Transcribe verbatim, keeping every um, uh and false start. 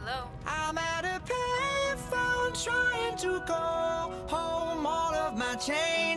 Hello? I'm at a payphone trying to call home. All of my change